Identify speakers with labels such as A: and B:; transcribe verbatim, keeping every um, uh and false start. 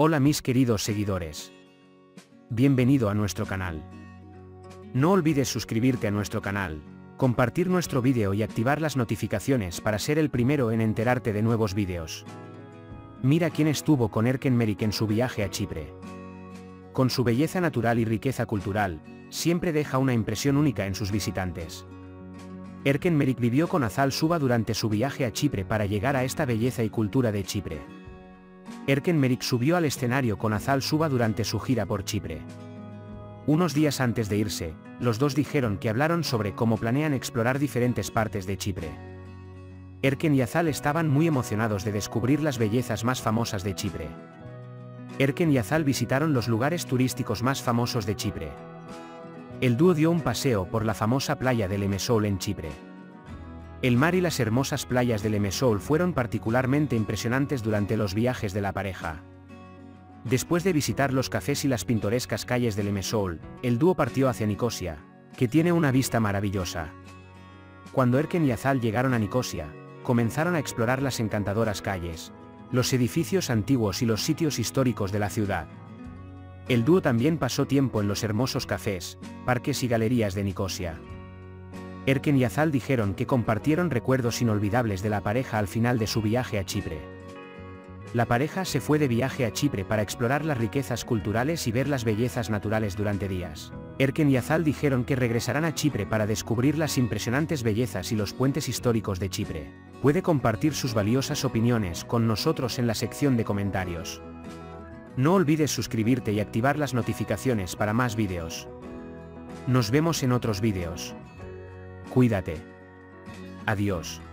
A: Hola mis queridos seguidores. Bienvenido a nuestro canal. No olvides suscribirte a nuestro canal, compartir nuestro vídeo y activar las notificaciones para ser el primero en enterarte de nuevos vídeos. Mira quién estuvo con Erkenmerik en su viaje a Chipre. Con su belleza natural y riqueza cultural, siempre deja una impresión única en sus visitantes. Erkenmerik vivió con Azal Suba durante su viaje a Chipre para llegar a esta belleza y cultura de Chipre. Erkenmerik subió al escenario con Azal Suba durante su gira por Chipre. Unos días antes de irse, los dos dijeron que hablaron sobre cómo planean explorar diferentes partes de Chipre. Erken y Azal estaban muy emocionados de descubrir las bellezas más famosas de Chipre. Erken y Azal visitaron los lugares turísticos más famosos de Chipre. El dúo dio un paseo por la famosa playa de Lemesol en Chipre. El mar y las hermosas playas de Lemesol fueron particularmente impresionantes durante los viajes de la pareja. Después de visitar los cafés y las pintorescas calles de Lemesol, el dúo partió hacia Nicosia, que tiene una vista maravillosa. Cuando Erken y Azal llegaron a Nicosia, comenzaron a explorar las encantadoras calles, los edificios antiguos y los sitios históricos de la ciudad. El dúo también pasó tiempo en los hermosos cafés, parques y galerías de Nicosia. Erken y Azal dijeron que compartieron recuerdos inolvidables de la pareja al final de su viaje a Chipre. La pareja se fue de viaje a Chipre para explorar las riquezas culturales y ver las bellezas naturales durante días. Erken y Azal dijeron que regresarán a Chipre para descubrir las impresionantes bellezas y los puentes históricos de Chipre. Puede compartir sus valiosas opiniones con nosotros en la sección de comentarios. No olvides suscribirte y activar las notificaciones para más vídeos. Nos vemos en otros vídeos. Cuídate. Adiós.